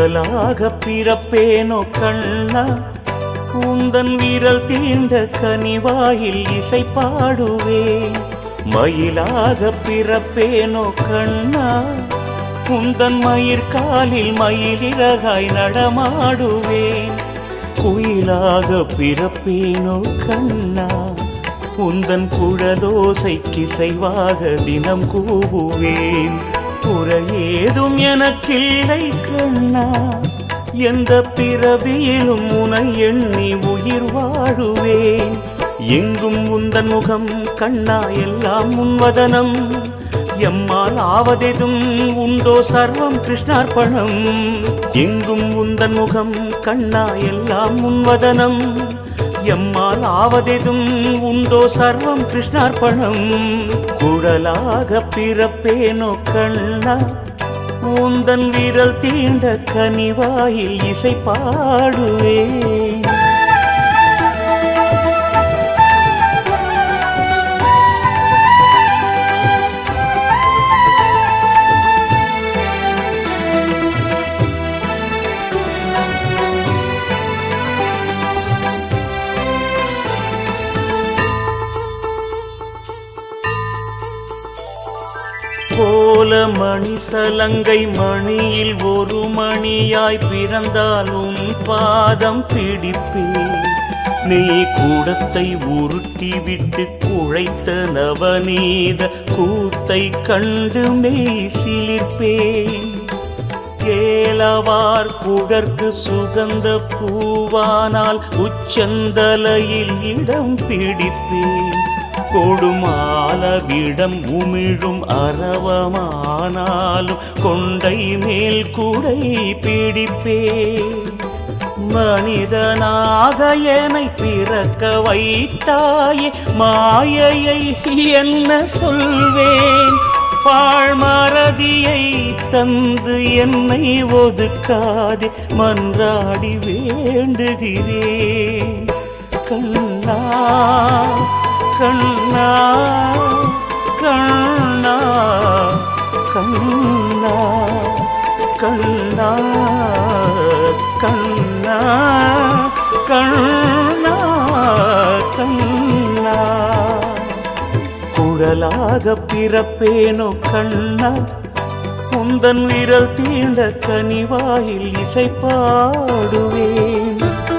குழலாக பிறப்பேனோ கண்ணா உந்தன் விரல் தீண்ட கனிவாயில் இசை பாடுவேன் மயிலாக பிறப்பேனோ கண்ணா உந்தன் மயிர்காலில் மயிலிறகாய் நடமாடுவேன் குயிலாக பிறப்பேனோ கண்ணா உந்தன் குழலோசைக்கிசைவாக தினம் கூவுவேன் குறையேதும் எனக்கில்லை கண்ணா எந்த பிறவியிலும் உனை எண்ணி உயிர் வாழுவேன் எங்கும் உந்தன் முகம் கண்ணா எல்லாம் உன்வதனம் எம்மால் ஆவதெதும் உண்டோ சர்வம் கிருஷ்ணார்ப்பணம் எங்கும் உந்தன் முகம் கண்ணா எல்லாம் உன்வதனம் எம்மால் ஆவதெதும் உண்டோ சர்வம் கிருஷ்ணார்ப்பணம் குழலாக பிறப்பேனோ கண்ணா உந்தன் விரல் தீண்ட கனிவாயில் இசை பாடுவேன் போல மணி சலங்கை மணியில் ஒரு மணியாய் பிறந்தாலும் பாதம் பிடிப்பேன் நீ கூடத்தை உருட்டி விட்டு குழைத்த நவநீத கூத்தை கண்டு மெய் சிலிர்ப்பேன் கேளவார் புகற்கு சுகந்த பூவானால் உச்சந்தலையில் இடம் பிடிப்பேன் கொடுமாலவிடம் உமிழும் அரவமானாலும் கொண்டை மேல் கூடை பிடிப்பேன் மனிதனாக என்னை பிறக்க வைத்தாயே மாயையை என்ன சொல்வேன் பாழ்மறதியை தந்து என்னை ஒதுக்காதே மன்றாடி வேண்டுகிறேன் கண்ணா கண்ணா கண்ணா கண்ணா கண்ணா கண்ணா கண்ணா கண்ணா குழலாக பிறப்பேனோ கண்ணா உந்தன் விரல் தீண்ட கனிவாயில் இசை பாடுவேன்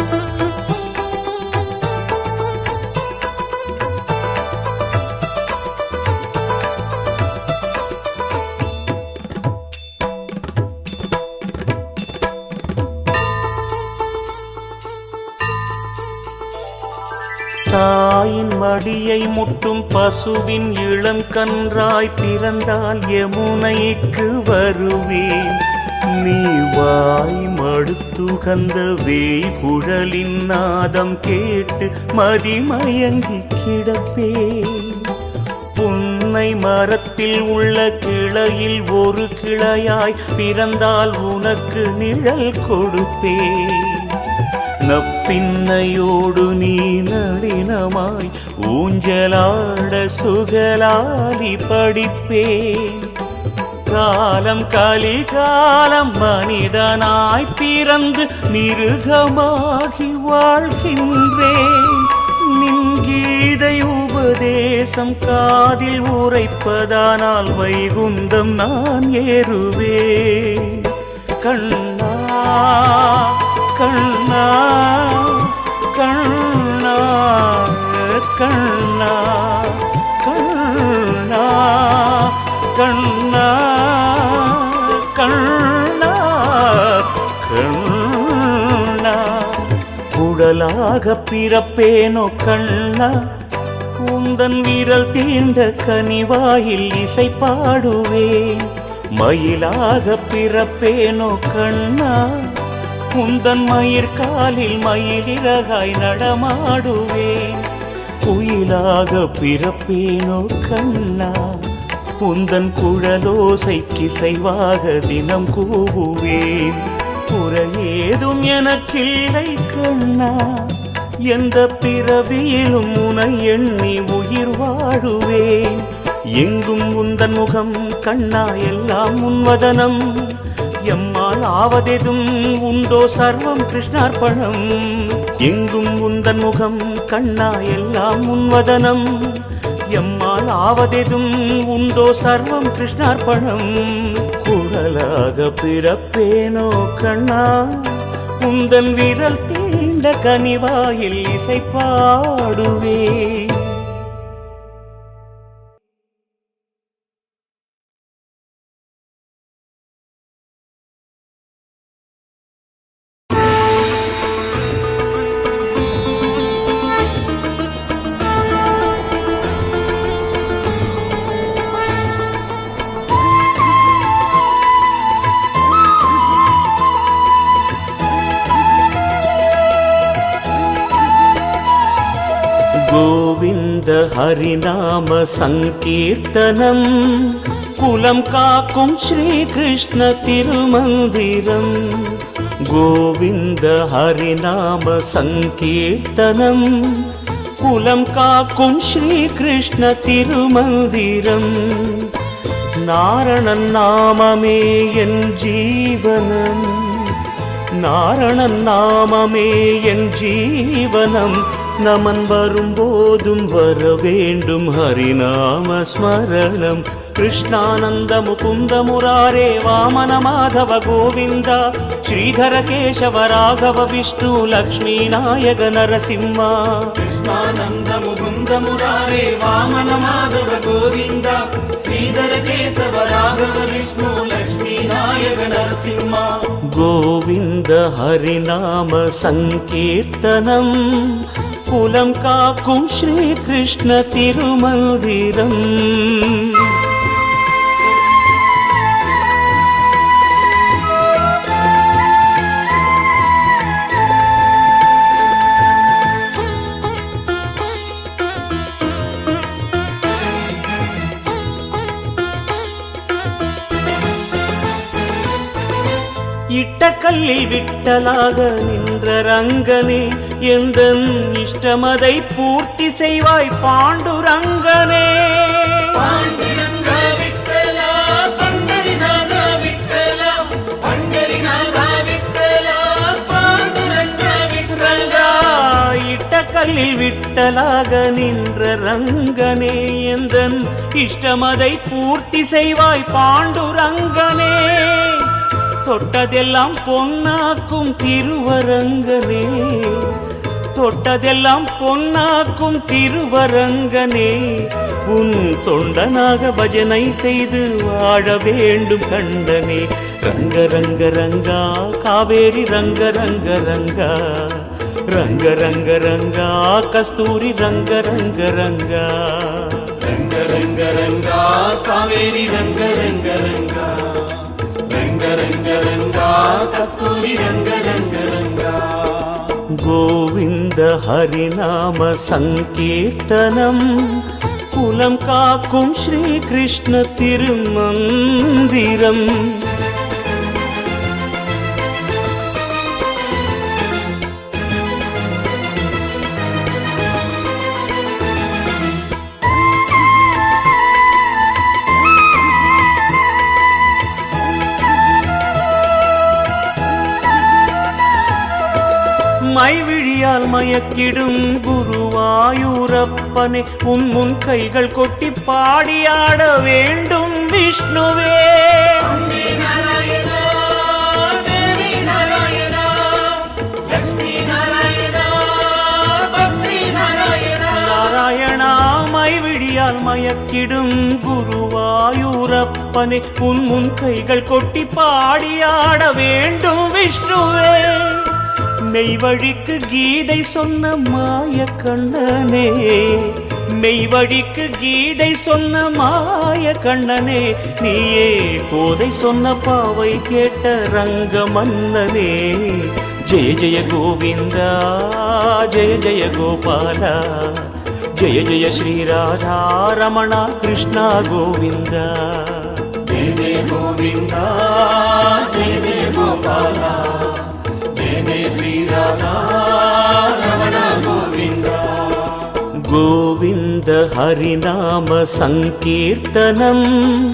தாயின் மடியை முட்டும் பசுவின் இளம் கன்றாய் பிறந்தால் யமுனைக்கு வருவேன் நீ வாய் மடுத்துகந்த வேய்குழலின் நாதம் கேட்டு மதிமயங்கி கிடப்பேன் புன்னை மரத்தில் உள்ள கிளையில் ஒரு கிளையாய் பிறந்தால் உனக்கு நிழல் கொடுப்பேன் நப்பின்னையோடு நீ நளினமாய் ஊஞ்சலாட சுகலாலி படிப்பேன் காலம் கலிகாலம் மனிதனாய் பிறந்து மிருகமாகி வாழ்கின்றேன் நின் கீதை உபதேசம் காதில் உரைப்பதானால் வைகுந்தம் நான் ஏறுவேன் கண்ணா கண்ணா கண்ணா கண்ணா கண்ணா கண்ணா கண்ணா கண்ணா குழலாக பிறப்பேனோ கண்ணா உந்தன் விரல் தீண்ட கனிவாயில் இசை பாடுவேன் மயிலாக பிறப்பேனோ கண்ணா உந்தன் மயிர்காலில் மயிலிறகாய் நடமாடுவேன் குயிலாக பிறப்பேனோ கண்ணா உந்தன் குழலோசைக்கிசைவாக தினம் கூவுவேன் குறையேதும் எனக்கில்லை கண்ணா எந்த பிறவியிலும் உனை எண்ணி உயிர் வாழுவேன் எங்கும் உந்தன் முகம் கண்ணா எல்லாம் உன்வதனம் எம்மா எம்மால் ஆவதெதும் உண்டோ சர்வம் கிருஷ்ணார்ப்பணம். எங்கும் உந்தன் முகம் கண்ணா எல்லாம் உன்வதனம். எம்மால் ஆவதெதும் உண்டோ சர்வம் கிருஷ்ணார்ப்பணம். குழலாக பிறப்பேனோ கண்ணா உந்தன் விரல் தீண்ட கனிவாயில் இசை பாடுவே. கோவிந்த ஹரிநாம சங்கீர்த்தனம் குலம் காக்கும் ஸ்ரீ கிருஷ்ண திருமந்திரம். கோவிந்த ஹரிநாம சங்கீர்த்தனம் குலம் காக்கும் ஸ்ரீ கிருஷ்ண திருமந்திரம். நாரணன் நாமமே என் ஜீவனம். நாரணன் நாமமே என் ஜீவனம். நமன் வரும்போதும் வர வேண்டும் ஹரிநாம ஸ்மரணம். கிருஷ்ணானந்த முகுந்த முராரே வாமன மாதவ கோவிந்த ஸ்ரீதர கேசவ ராகவ விஷ்ணு லக்ஷ்மீ நாயக நரசிம்ம. கிருஷ்ணானந்த முகுந்த முராரே வாமன மாதவ கோவிந்த ஸ்ரீதர கேசவ ராகவ விஷ்ணு லக்ஷ்மீ நாயக நரசிம்ம. கோவிந்த ஹரிநாம சங்கீர்த்தனம் குலம் காக்கும் ஸ்ரீ கிருஷ்ண திருமந்திரம். இட்ட கல்லில் விட்டலாக நின்ற ரங்கனே எந்தன் இஷ்டமதை பூர்த்தி செய்வாய் பாண்டுரங்கனே. பாண்டுரங்கா விட்டலா பண்டரிநாதா விட்டலா பண்டரிநாதா விட்டலா பாண்டுரங்கா விட்டலா. இட்ட கல்லில் விட்டலாக நின்ற ரங்கனே எந்தன் இஷ்டமதை பூர்த்தி செய்வாய் பாண்டுரங்கனே. தொட்டதெல்லாம் பொன்னாக்கும் திருவரங்கனே. தொட்டதெல்லாம் பொன்னாக்கும் திருவரங்கனே. உன் தொண்டனாக பஜனை செய்து வாழ வேண்டும் கண்டனே. ரங்க ரங்க ரங்கா காவேரி ரங்க ரங்க ரங்கா. ரங்க ரங்க ரங்கா கஸ்தூரி ரங்க ரங்க ரங்கா. ரங்க ரங்க ரங்கா காவேரி ரங்க ரங்க ரங்கா. ரங்க ரங்க ரங்கா கஸ்தூரி ரங்க ரங்க ரங்கா. கோவிந்த ஹரிநாம சங்கீர்த்தனம் குலம் காக்கும் ஸ்ரீ கிருஷ்ண திருமந்திரம். மைவிழியால் மயக்கிடும் குருவாயூரப்பனே உன் முன் கைகள் கொட்டி பாடியாட வேண்டும் விஷ்ணுவே. நாராயணா மைவிழியால் மயக்கிடும் குருவாயூரப்பனே உன் முன் கைகள் கொட்டி பாடியாட வேண்டும் விஷ்ணுவே. மெய்வழிக்கு கீதை சொன்ன மாய கண்ணனே. மெய்வழிக்கு கீதை சொன்ன மாய கண்ணனே. நீயே கோதை சொன்ன பாவை கேட்ட ரங்க மன்னனே. ஜெய ஜெய கோவிந்தா ஜெய ஜெய கோபாலா. ஜெய ஜெய ஸ்ரீராதா ரமணா கிருஷ்ணா கோவிந்தா. ஜெய ஜெய கோவிந்தா ஜெய ஜெய கோபாலா. ஸ்ரீராதா ரமணா கோவிந்தா. கோவிந்த ஹரிநாம சங்கீர்த்தனம்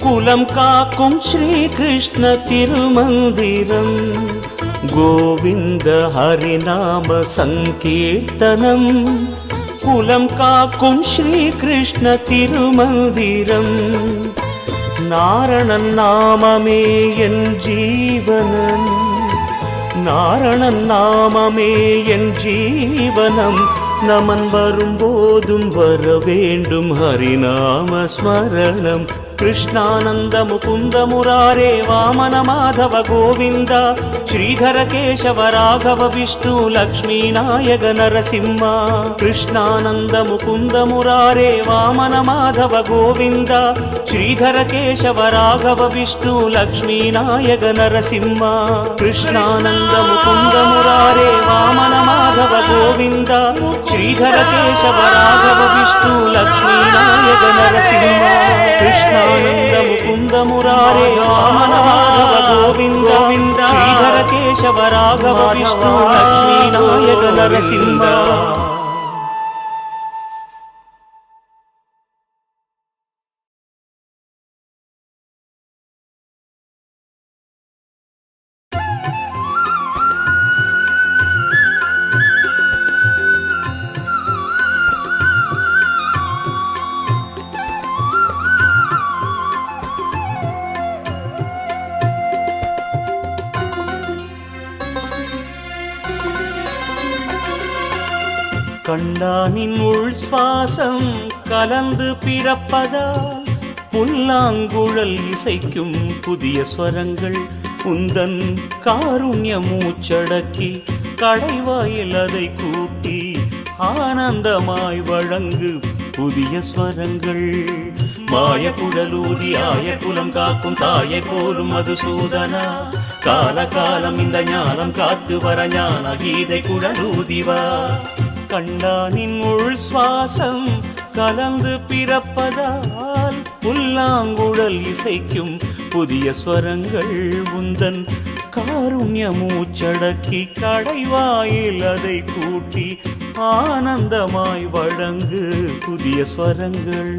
குலம் காக்கும் ஸ்ரீ கிருஷ்ண திருமந்திரம் கோவிந்த ஹரிநாம சங்கீர்த்தனம் குலம் காக்கும் ஸ்ரீ கிருஷ்ண திருமந்திரம் நாரணன் நாமமே என் ஜீவனம் நாரணன் நாமமே என் ஜீவனம் நமன் வரும்போதும் வர வேண்டும் ஹரிநாம ஸ்மரணம் कृष्णानंद मुकुंद मुरारे वामन माधव गोविंद श्रीधर केशव राघव विष्णु लक्ष्मी नायक नरसिंह कृष्णानंद मुकुंद मुरारे वामन माधव गोविंद श्रीधर केशव राघव विष्णु लक्ष्मी नायक नरसिंह कृष्णानंद मुकुंद मुरारे वामन माधव गोविंद श्रीधर केशव राघव विष्णु लक्ष्मी नायक नरसिंह कृष्ण आनंद मुकुंद मुरारे वामन माधव गोविंद श्रीधर केशव राघव विष्णु लक्ष्मी नायक नरसिंह கண்டானின் உள் சுவாசம் கலந்து பிறப்பதால் புல்லாங்குழல் இசைக்கும் புதிய ஸ்வரங்கள் உந்தன் காருண்ய மூச்சடக்கி கடைவாயில் அதை கூட்டி ஆனந்தமாய் வழங்கு புதிய ஸ்வரங்கள் மாய குழலூதி ஆய குலம் காக்கும் தாயை போலும் மதுசூதனா கால காலம் இந்த ஞானம் காத்து வர ஞான கீதை குழலூதிவா கண்டானின் உள் சுவாசம் கலந்து பிறப்பதால் புல்லாங்குழல் இசைக்கும் புதிய ஸ்வரங்கள் உந்தன் காருண்ய மூச்சடக்கி கடைவாயில் அதை கூட்டி ஆனந்தமாய் வழங்கு புதிய ஸ்வரங்கள்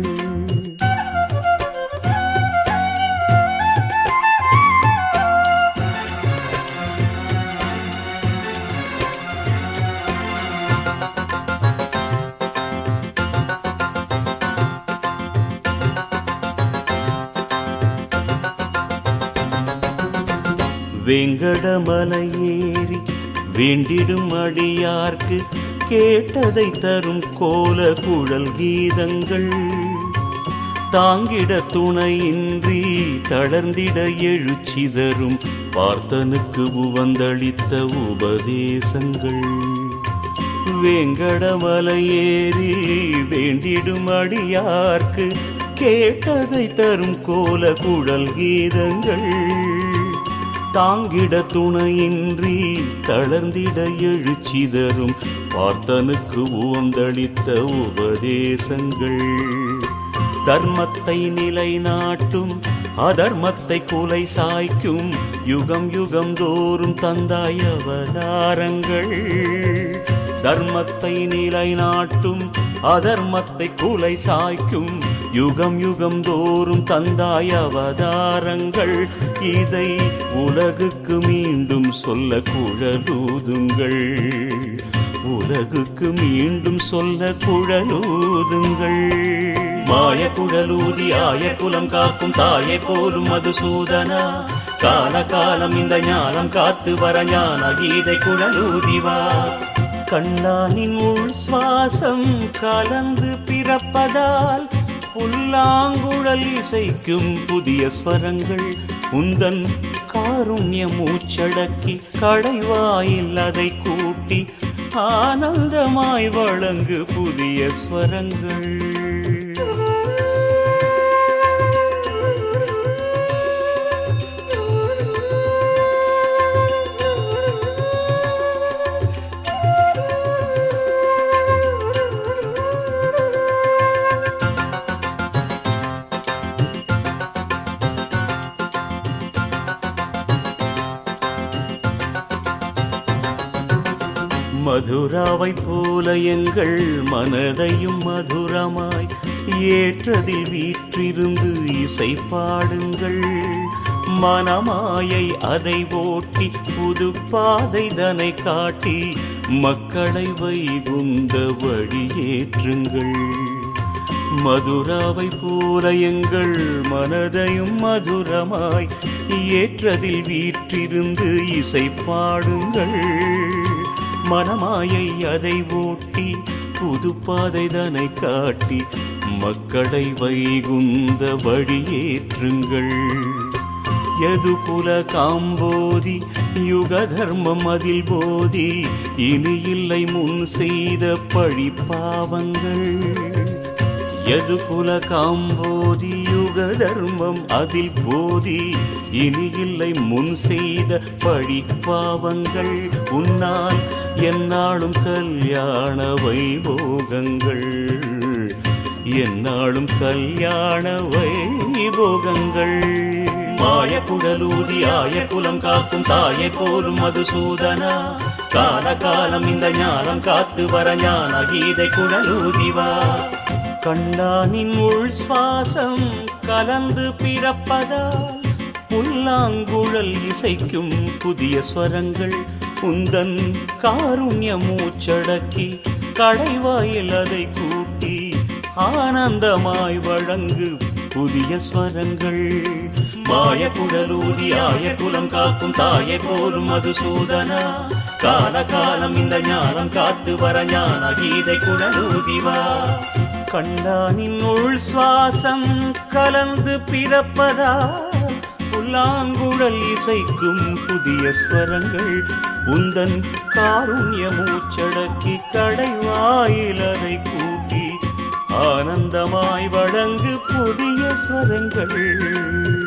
வெங்கடமலையேறி வேண்டிடும் அடியார்க்கு கேட்டதை தரும் கோல குழல் கீதங்கள் தாங்கிட துணையின்றி தளர்ந்திட எழுச்சிதரும் பார்த்தனுக்கு உவந்தளித்த உபதேசங்கள் வெங்கடமலையேறி வேண்டிடும் அடியார்க்கு கேட்டதை தரும் கோல குழல் கீதங்கள் தாங்கிட துணையின்றி தளர்ந்திட எழுச்சிதரும் பார்த்தனுக்கு உவந்தளித்த உபதேசங்கள் தர்மத்தை நிலைநாட்டும் அதர்மத்தை குலை சாய்க்கும் யுகம் யுகம் தோறும் தந்தாய் அவதாரங்கள் தர்மத்தை நிலைநாட்டும் அதர்மத்தை குலை சாய்க்கும் யுகம் யுகம் தோறும் தந்தாய் அவதாரங்கள் இதை உலகுக்கு மீண்டும் சொல்ல குழலூதுங்கள் உலகுக்கு மீண்டும் சொல்ல குழலூதுங்கள் மாய குழலூதி ஆய குலம் காக்கும் தாயை போலும் மதுசூதனா கால காலம் இந்த ஞானம் காத்து வர ஞான கீதை குழலூதிவா கண்ணானின் உள் சுவாசம் கலந்து பிறப்பதால் புல்லாங்குழல் இசைக்கும் புதிய ஸ்வரங்கள் உந்தன் காருண்ய மூச்சடக்கி கடைவாயில் அதை கூட்டி ஆனந்தமாய் வழங்கு புதிய ஸ்வரங்கள் மதுராவை போல எங்கள் மனதையும் மதுரமாய் ஏற்றதில் வீற்றிருந்து இசை பாடுங்கள். மனமாயை அதை ஓட்டி புது பாதை தனை காட்டி மக்களை வைகுந்த வழியேற்றுங்கள். மதுராவை போல எங்கள் மனதையும் மதுரமாய் ஏற்றதில் வீற்றிருந்து இசை பாடுங்கள். மனமாயை அதை ஓட்டி புது பாதை தனை காட்டி மக்களை வைகுந்த வழியேற்றுங்கள். யதுகுல காம்போதி யுக தர்மம் அதில் போதி இனி இல்லை முன் செய்த பழி பாவங்கள். யதுகுல காம்போதி யுக தர்மம் அதில் போதி இனி இல்லை முன் செய்த பழி பாவங்கள். உன்னால் எந்நாளும் கல்யாண வைபோகங்கள், எந்நாளும் கல்யாண வைபோகங்கள். மாய குடலூதி ஆய குலம் காக்கும் தாயை போலும் மதுசூதனா, கால காலம் இந்த ஞானம் காத்து வர ஞான கீதை குடலூதிவா. கண்ணானின் உள் சுவாசம் கலந்து பிறப்பதால் புல்லாங்குழல் இசைக்கும் புதிய ஸ்வரங்கள். உந்தன் காருண்ய மூச்சடக்கி கடைவாயில் அதை கூட்டி ஆனந்தமாய் வழங்கு புதிய ஸ்வரங்கள். மாய குடலூதி ஆய குலம் காக்கும் தாயை போலும் மதுசூதனா, கால காலம் இந்த ஞானம் காத்து வர ஞான கீதை குடலூதிவா. கண்ணானின் உள் சுவாசம் கலந்து பிறப்பதால் புல்லாங்குழல் இசைக்கும் புதிய ஸ்வரங்கள். உந்தன் காருண்ய மூச்சடக்கி கடைவாயில் அதை கூட்டி ஆனந்தமாய் வழங்கு புதிய ஸ்வரங்கள்.